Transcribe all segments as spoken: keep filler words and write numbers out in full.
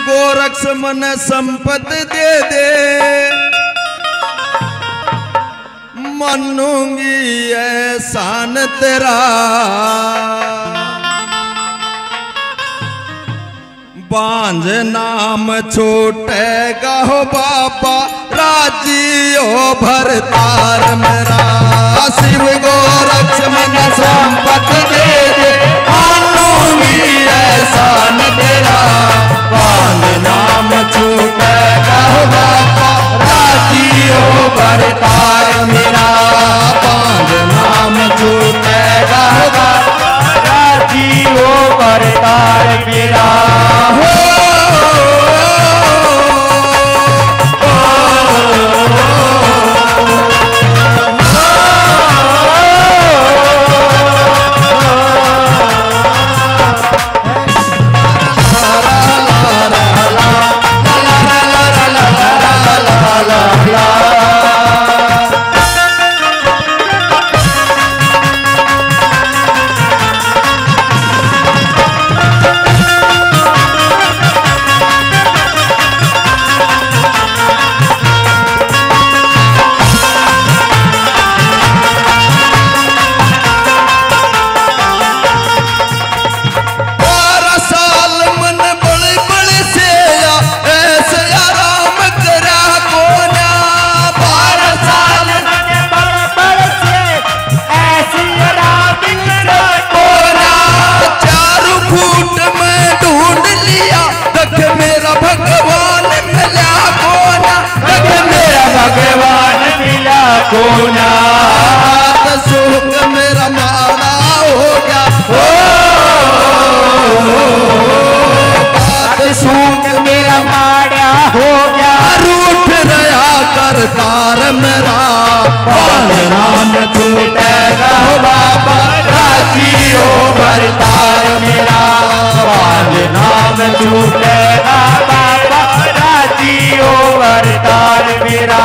गोरक्ष मन संपत्ति दे दे, मानूंगी एहसान तेरा। बांझ नाम छूटेगा हो बाबा, राजी हो भरतार मेरा। शिव गोरक्ष मन संपत्ति दे दे, मानूंगी एहसान तेरा। बांझ नाम छूटेगा हो बाबा, राजी हो भरतार मेरा। बांझ नाम छूटेगा हो बाबा, राजी हो भरतार मेरा। कोना सुख मेरा माड़ा हो गया, हो सुख मेरा माड़ा हो गया। रूठ रहा करतार मेरा, नाम छूटेगा हो बाबा, राजी हो भरतार मेरा। नाम छूटेगा बाबा, राजी हो भरतार मेरा।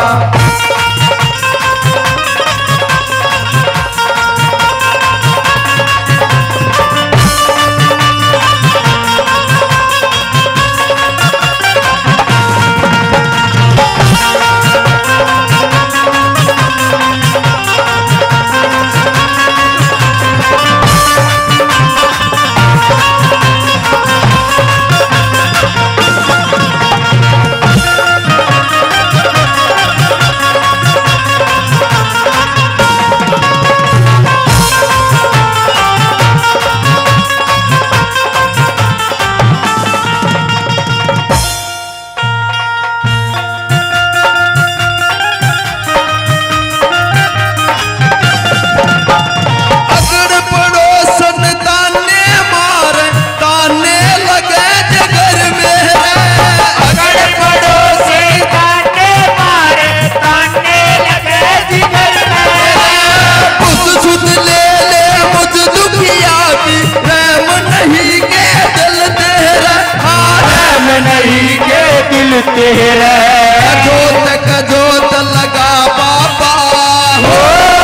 तेरा जोत का जोत लगा बाबा, हो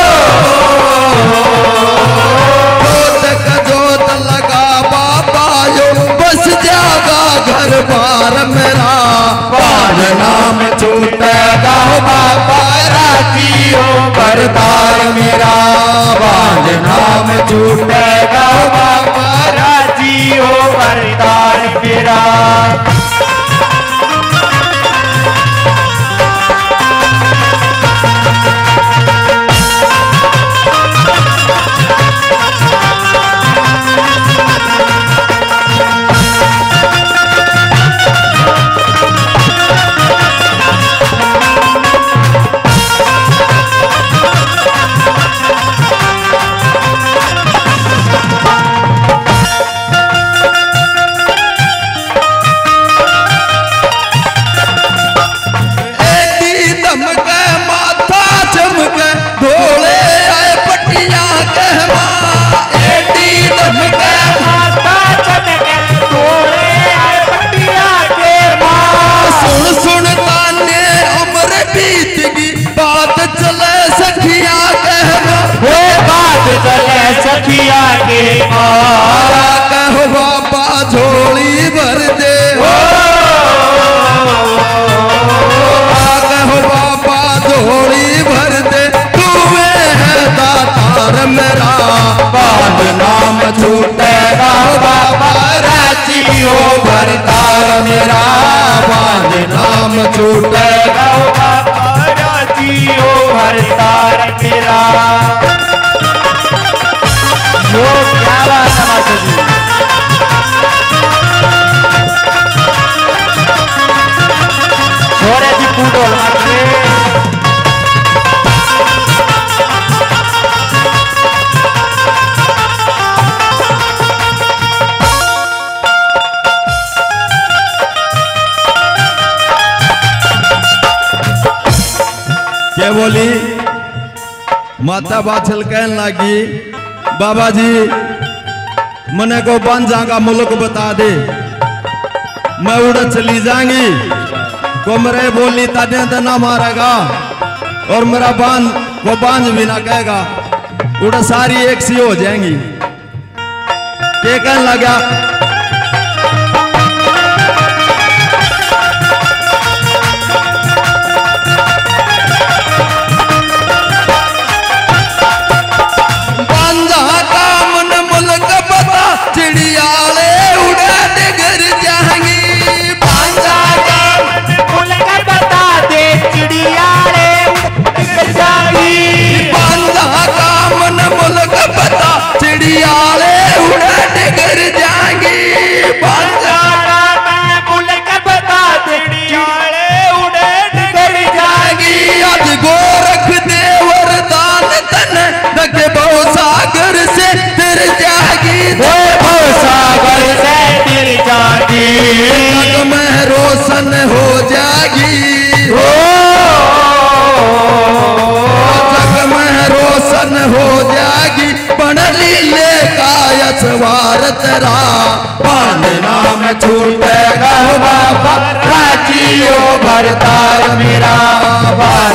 जोत का जोत लगा बाबा, यो बस जागा घर बार मेरा। बार नाम छूटेगा हो बाबा, राजी हो भरतार मेरा। बार नाम छूटेगा हो बाबा, राजी हो भरतार मेरा। क्या बोली? माता बाछल कहने लगी बाबा जी मने को बांझा का मुल्क बता दे, मैं उड़ चली जाऊंगी। को मेरे बोली ताने तो ना मारेगा और मेरा बांझ वो बांझ भी ना कहेगा, उड़ सारी एक सी हो जाएंगी। क्या कहने लगा? बांझा का मन मुल्क बता चिड़ियाले उड़ा डिगर जाएंगी। बांझा का मन मुल्क बता दे चिड़ियाले डिगर जाएंगी। बांझा का मन मुल्क बता चिड़ियाले उड़ा डिगर जाएंगी। बांझा का मन मुल्क बता दे चिड़ियाले उड़े डिगर जाएंगी। आज गोरख दे वरदान तन दके बहु सागर से तिर जागी। बहु सागर से तिर जागी। जग में रोशन हो जागी। हो जग में रोशन हो जागी। पण लीले का यशवार तेरा पान नाम छूटेगा बाबा राजियो भरतार मेरा।